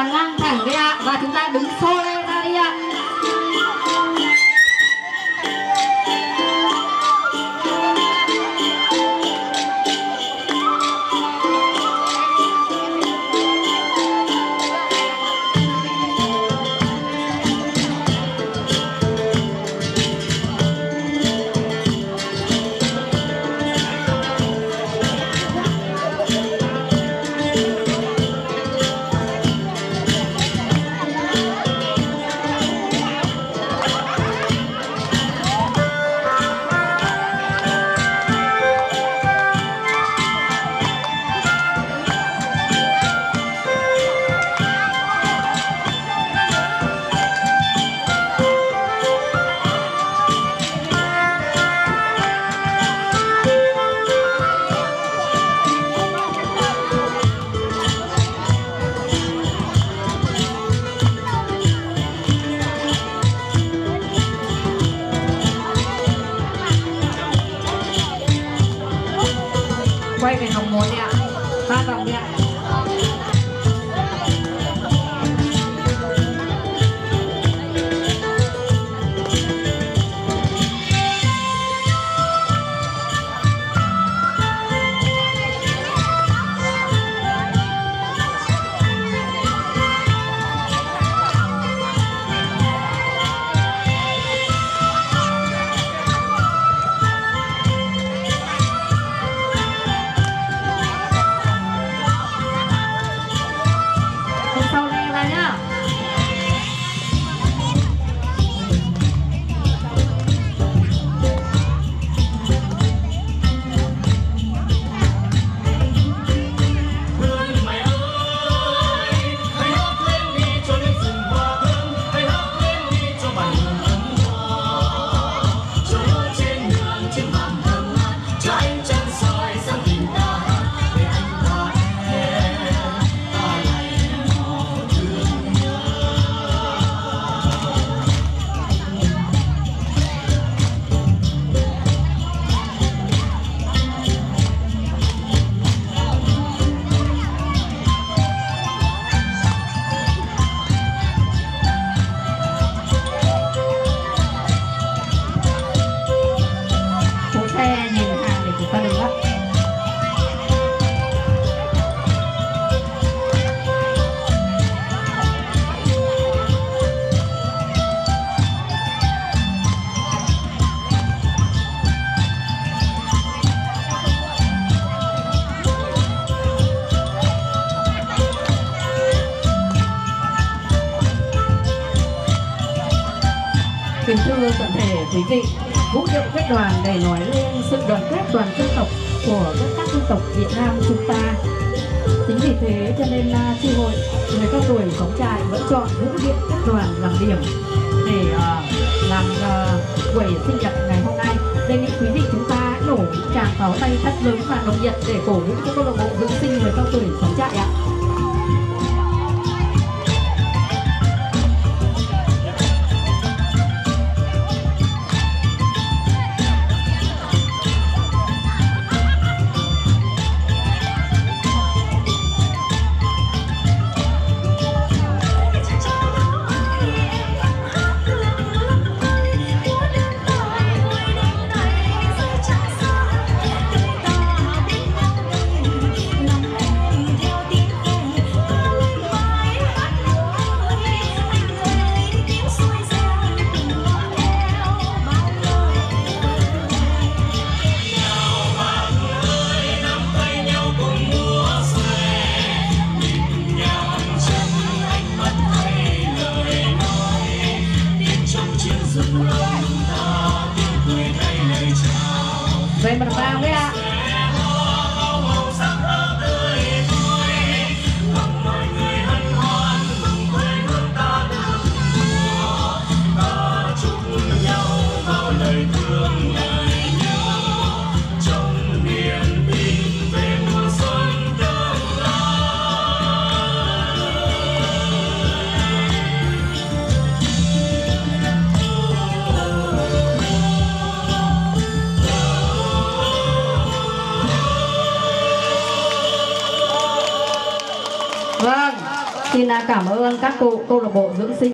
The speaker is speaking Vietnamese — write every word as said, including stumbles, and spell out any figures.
đoàn ngang thẳng đi ạ, và chúng ta đứng xô lên ra đi ạ. Quay về vòng một đi ạ, ba vòng đi ạ. Kính thưa toàn thể quý vị, vũ điệu kết đoàn để nói lên sự đoàn kết toàn dân tộc của các dân tộc Việt Nam chúng ta. Chính vì thế cho nên chi hội người cao tuổi Xóm Trại vẫn chọn vũ điệu kết đoàn làm điểm để uh, làm uh, buổi sinh nhật ngày hôm nay. Đề nghị quý vị chúng ta hãy nổ những tràng pháo tay thật lớn và nồng nhiệt để cổ vũ cho câu lạc bộ dưỡng sinh người cao tuổi Xóm Trại ạ. Về mặt vào đấy ạ. Vâng, Xin cảm ơn các cụ câu lạc bộ dưỡng sinh